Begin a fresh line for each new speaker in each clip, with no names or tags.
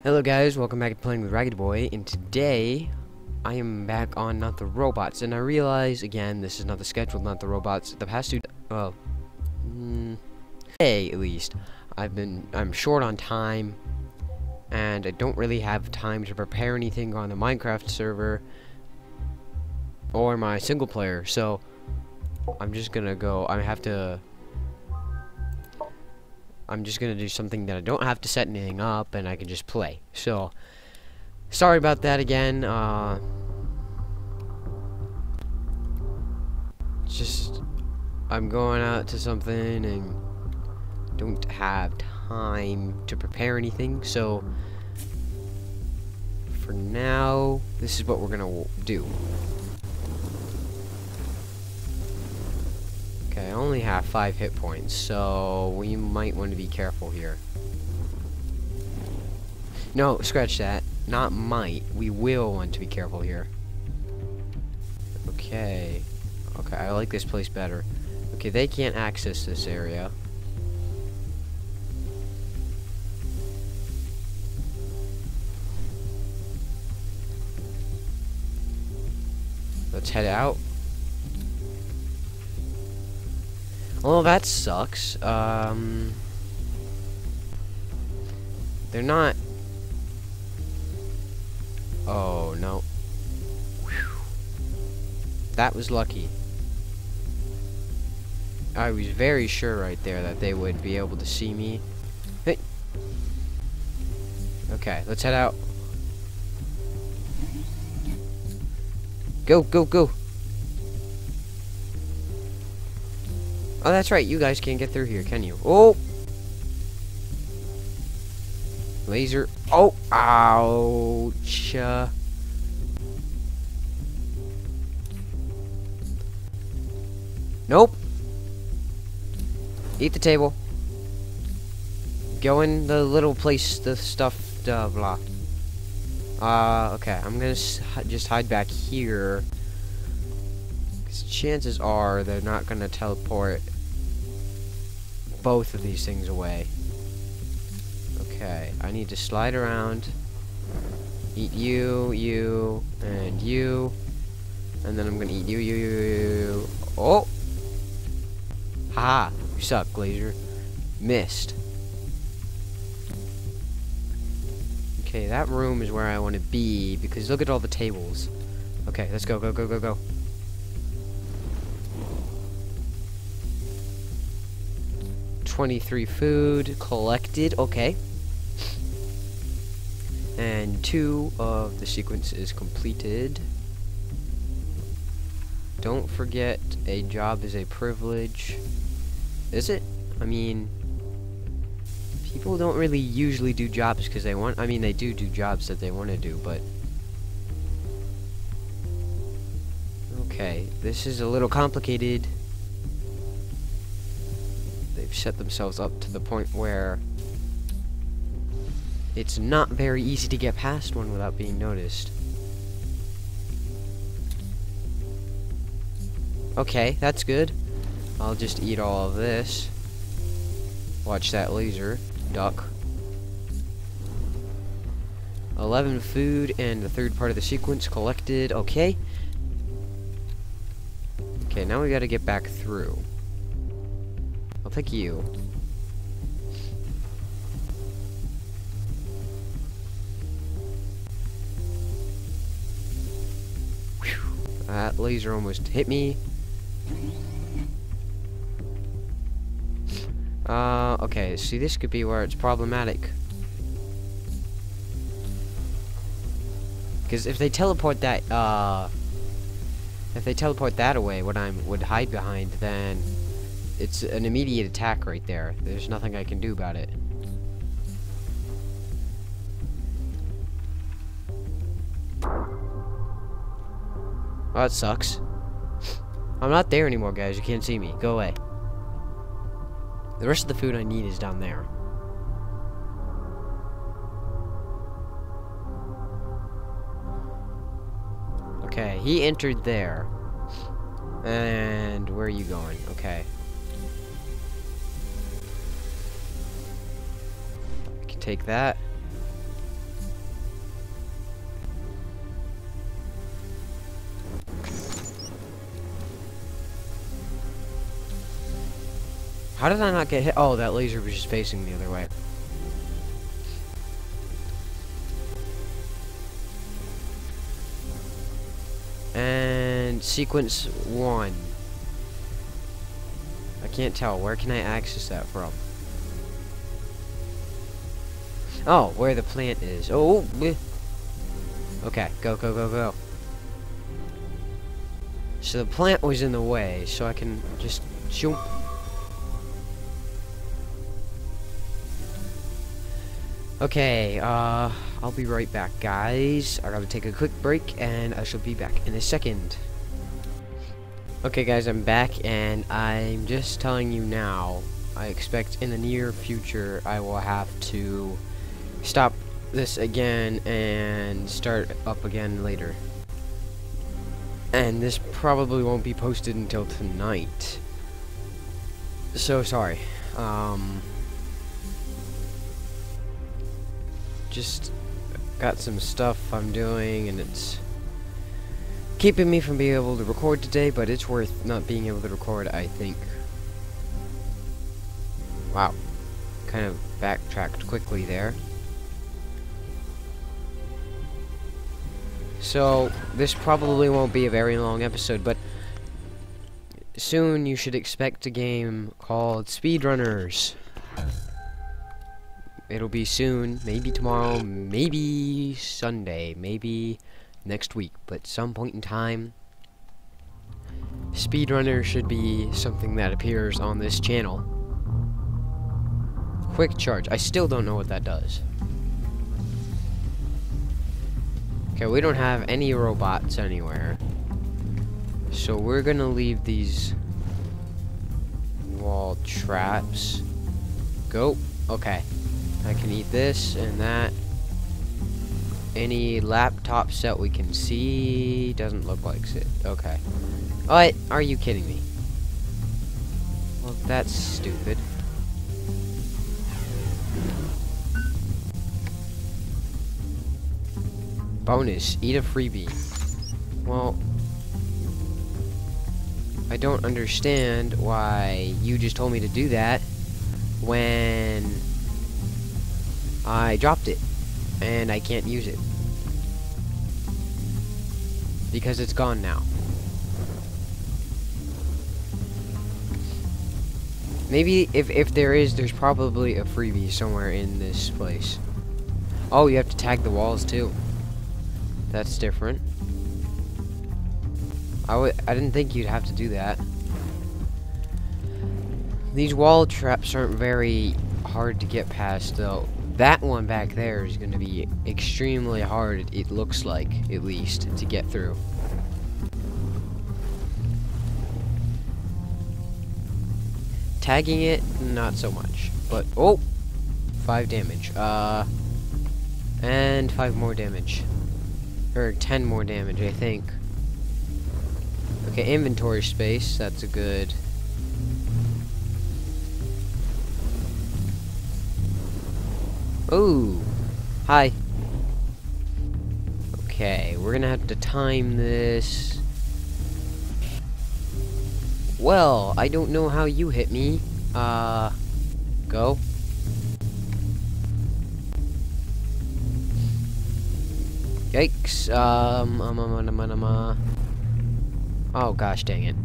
Hello guys, welcome back to Playing with Ragged Boy, and today I am back on Not the Robots, and I realize, again, this is not the scheduled Not the Robots. The past two, today at least, I'm short on time, and I don't really have time to prepare anything on the Minecraft server, or my single player, so I'm just gonna do something that I don't have to set anything up, and I can just play. So, sorry about that again. I'm going out to something and don't have time to prepare anything. So, for now, this is what we're gonna do. Okay, I only have 5 hit points, so we might want to be careful here. No, scratch that. Not might. We will want to be careful here. Okay. Okay, I like this place better. Okay, they can't access this area. Let's head out. Well, that sucks. They're not... Oh, no. Whew. That was lucky. I was very sure right there that they would be able to see me. Hey. Okay, let's head out. Go, go, go. Oh, that's right. You guys can't get through here, can you? Oh! Laser. Oh! Ouch! Nope. Eat the table. Go in the little place, the stuff, blah. Okay. I'm gonna just hide back here. Chances are they're not gonna teleport both of these things away. Okay, I need to slide around, eat you, and you, and then I'm gonna eat you. Oh! Haha! You suck, Glazer. Missed. Okay, that room is where I want to be, because look at all the tables. Okay, let's go, go, go, go, go. 23 food collected, okay. And 2 of the sequence is completed. Don't forget, a job is a privilege. Is it? I mean, people don't really usually do jobs because they want, I mean, they do jobs that they want to do, but... Okay, this is a little complicated. They've set themselves up to the point where it's not very easy to get past one without being noticed. Okay, that's good. I'll just eat all of this. Watch that laser. Duck. 11 food and the third part of the sequence collected. Okay. Okay, now we gotta get back through. I'll take you. Whew. That laser almost hit me. Okay, see, this could be where it's problematic. Because if they teleport that, away, what I would hide behind, then it's an immediate attack right there. There's nothing I can do about it. Oh, that sucks. I'm not there anymore, guys. You can't see me. Go away. The rest of the food I need is down there. Okay, he entered there. And where are you going? Okay. I can take that. How did I not get hit? Oh, that laser was just facing the other way. And sequence 1. I can't tell. Where can I access that from? Oh, where the plant is. Oh, okay. Go, go, go, go. So the plant was in the way, so I can just shoot. Okay, I'll be right back, guys. I gotta take a quick break, and I shall be back in a second. Okay, guys, I'm back, and I'm just telling you now, I expect in the near future I will have to stop this again and start up again later. And this probably won't be posted until tonight. So sorry. Just got some stuff I'm doing, and it's keeping me from being able to record today, but it's worth not being able to record, I think. Wow. Kind of backtracked quickly there. So, this probably won't be a very long episode, but soon you should expect a game called Speedrunners. It'll be soon, maybe tomorrow, maybe Sunday, maybe next week, but some point in time, Speedrunner should be something that appears on this channel. Quick charge. I still don't know what that does. Okay, we don't have any robots anywhere, so we're gonna leave these wall traps. Go. Okay. I can eat this and that. Any laptop set we can see doesn't look like it. Okay. What? Are you kidding me? Well, that's stupid. Bonus. Eat a freebie. Well, I don't understand why you just told me to do that when I dropped it, and I can't use it because it's gone now. Maybe if there is, there's probably a freebie somewhere in this place. Oh, you have to tag the walls too. That's different. I didn't think you'd have to do that. These wall traps aren't very hard to get past, though. That one back there is going to be extremely hard, it looks like, at least, to get through. Tagging it, not so much. But, oh! 5 damage. And 5 more damage. Or 10 more damage, I think. Okay, inventory space, that's a good... Ooh! Hi! Okay, we're gonna have to time this... Well, I don't know how you hit me. Go. Yikes, oh gosh dang it.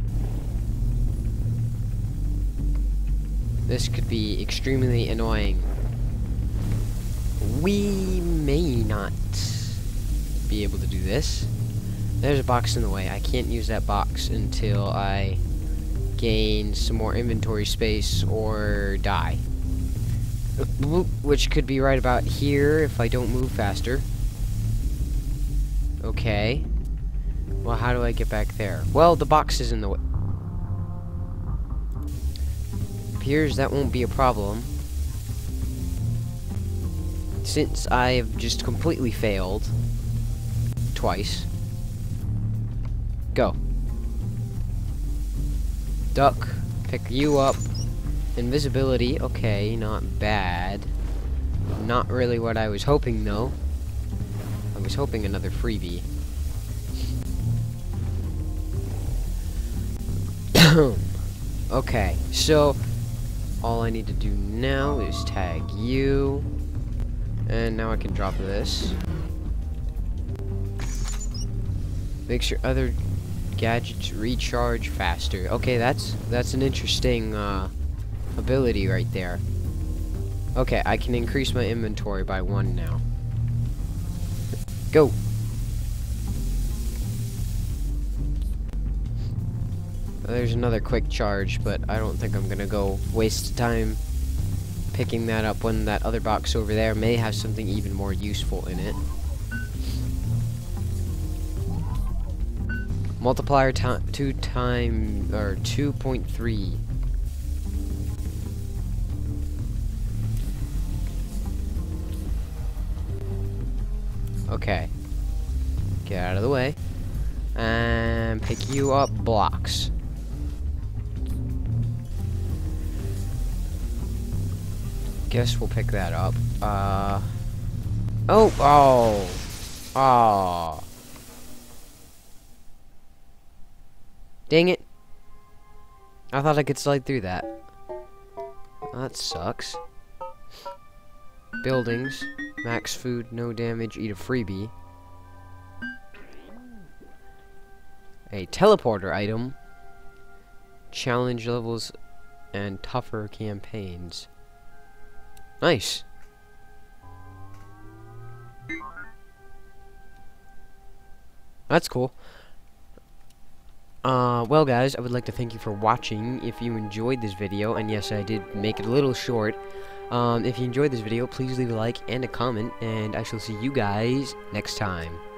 This could be extremely annoying. We may not be able to do this. There's a box in the way. I can't use that box until I gain some more inventory space or die. Which could be right about here if I don't move faster. Okay. Well, how do I get back there? Well, the box is in the way. Appears that won't be a problem, since I've just completely failed twice. Go. Duck. Pick you up. Invisibility. Okay, not bad. Not really what I was hoping, though. I was hoping another freebie. Okay, so all I need to do now is tag you. And now I can drop this. Makes your other gadgets recharge faster. Okay, that's an interesting ability right there. Okay, I can increase my inventory by 1 now. Go! There's another quick charge, but I don't think I'm gonna go waste time picking that up when that other box over there may have something even more useful in it. Multiplier 2.3. Okay. Get out of the way. And pick you up blocks. Guess we'll pick that up. Oh. Dang it. I thought I could slide through that. That sucks. Buildings. Max food, no damage, eat a freebie. A teleporter item. Challenge levels and tougher campaigns. Nice. That's cool. Well guys, I would like to thank you for watching. If you enjoyed this video, and yes, I did make it a little short. If you enjoyed this video, please leave a like and a comment, and I shall see you guys next time.